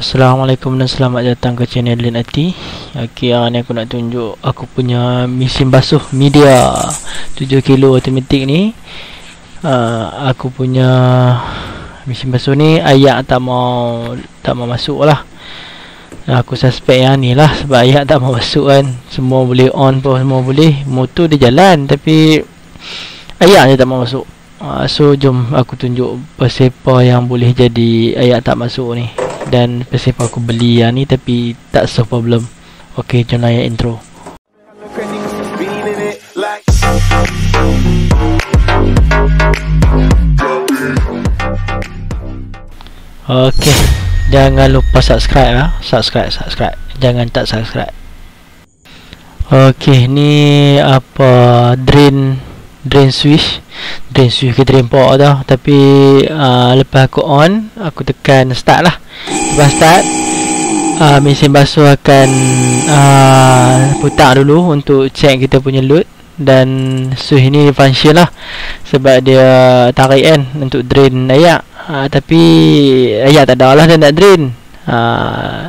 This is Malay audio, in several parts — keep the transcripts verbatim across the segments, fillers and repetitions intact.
Assalamualaikum dan selamat datang ke channel Lin I T. Okey, hari ni aku nak tunjuk aku punya mesin basuh media tujuh kilo automatic ni. uh, Aku punya mesin basuh ni ayak tak mau tak mau masuk lah. Aku suspect yang ni lah, sebab ayak tak mau masuk kan. Semua boleh on pun, semua boleh, motor dia jalan, tapi ayak dia tak mau masuk. uh, So jom aku tunjuk persepa yang boleh jadi ayak tak masuk ni. Dan persepa aku beli yang ni tapi tak solve problem. Ok, jom layan intro. Ok, jangan lupa subscribe lah. Subscribe, subscribe, jangan tak subscribe. Ok, ni apa, drain drain switch. Drain switch ke drain port dah. Tapi uh, lepas aku on, aku tekan start lah. Lepas start, uh, mesin basuh akan uh, putar dulu untuk check kita punya load. Dan switch ni function lah, sebab dia tarik kan untuk drain ayak. uh, Tapi ayak tak ada lah dan nak drain. uh,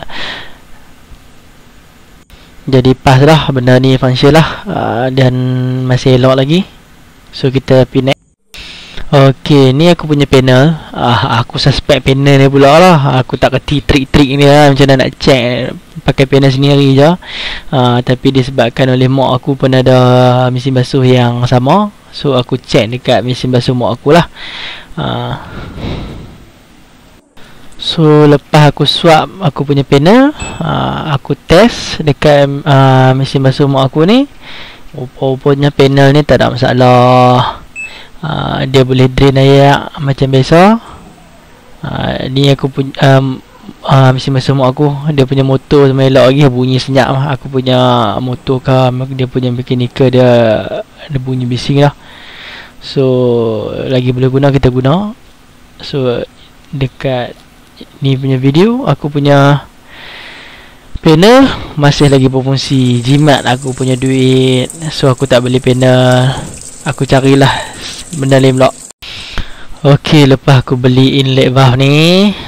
Jadi pas lah, benda ni function lah. uh, Dan masih elok lagi. So kita pindah. Ok, ni aku punya panel. uh, Aku suspect panel ni pula lah. Aku tak kerti trik-trik ni lah, macam mana nak check pakai panel sendiri je. uh, Tapi disebabkan oleh mak aku pun ada mesin basuh yang sama, so aku check dekat mesin basuh mak aku lah. uh, So lepas aku swap aku punya panel, uh, aku test dekat uh, mesin basuh mak aku ni. Rupa-rupanya panel ni tak ada masalah. uh, Dia boleh drain ayak macam biasa. uh, Ni aku punya um, uh, mesin basuh mak aku. Dia punya motor sama elok lagi, bunyi senyap lah. Aku punya motor ke, dia punya mechanical dia ada bunyi bising lah. So lagi boleh guna, kita guna. So dekat ni punya video, aku punya panel masih lagi berfungsi. Jimat aku punya duit, so aku tak beli panel. Aku carilah benda lain pula. Ok, lepas aku beli inlet valve ni,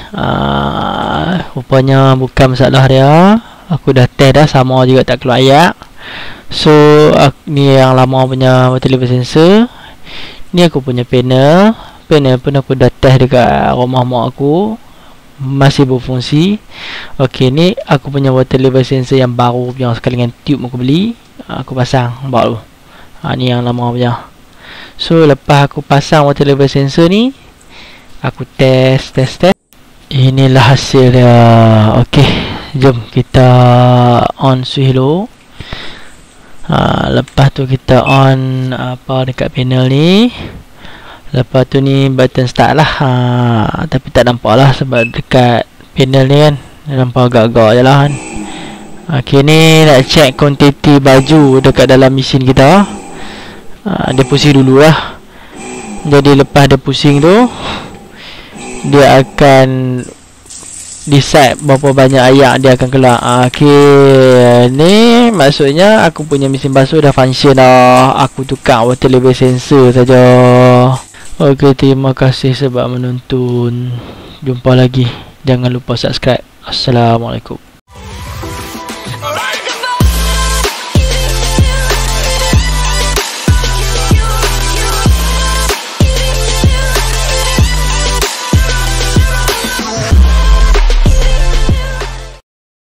uh, rupanya bukan masalah dia. Aku dah test dah, sama juga tak keluar ayak. So aku, ni yang lama punya water level sensor. Ni aku punya panel. Panel pun aku dah test dekat rumah mak aku, masih berfungsi. Ok, ni aku punya water level sensor yang baru, yang sekali dengan tube aku beli. Aku pasang baru. ha, Ni yang lama punya. So lepas aku pasang water level sensor ni, aku test test test. Inilah hasil dia. Ok, jom kita on switch dulu. ha, Lepas tu kita on apa dekat panel ni. Lepas tu ni button start lah. ha, Tapi tak nampak lah, sebab dekat panel ni kan nampak agak-agak je lah kan. Ok, ni nak check kuantiti baju dekat dalam mesin kita. ha, Dia pusing dulu lah. Jadi lepas dia pusing tu, dia akan decide berapa banyak ayak dia akan keluar. Ok, ni maksudnya aku punya mesin basuh dah function dah. Aku tukar water level sensor saja. Ok, terima kasih sebab menonton. Jumpa lagi. Jangan lupa subscribe. Assalamualaikum.